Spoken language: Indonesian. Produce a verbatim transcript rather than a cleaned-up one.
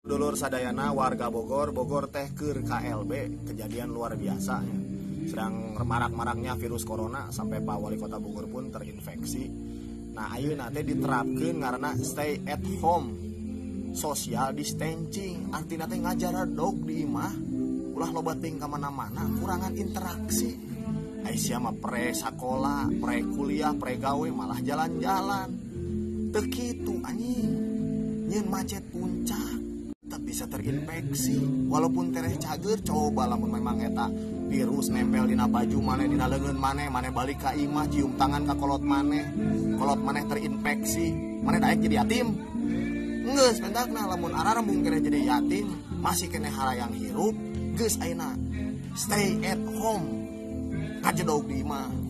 Dulur sadayana warga Bogor, Bogor teh keur K L B, kejadian luar biasa ya. Sedang marak-maraknya virus corona sampai Pak Wali Kota Bogor pun terinfeksi. Nah, ayeuna teh diterapkeun ngaranna stay at home, social distancing, artina teh ngajar dog di imah, ulah loba ting ka mana-mana, kurangan interaksi. Aisyah mah pre sakola, pre kuliah, pre gawe malah jalan-jalan. Teu kitu anjing. Nyeun macet puncak tak bisa terinfeksi walaupun tereh cager. Coba lamun memang eta virus nempel dina baju maneh, dina leungeun maneh, maneh balik ka imah cium tangan ka kolot maneh, kolot maneh terinfeksi, maneh daek jadi yatim. Geus pendakna lamun ararembung kene jadi yatim masih kene harayang hirup. Geus ayeuna stay at home, kajedog di imah.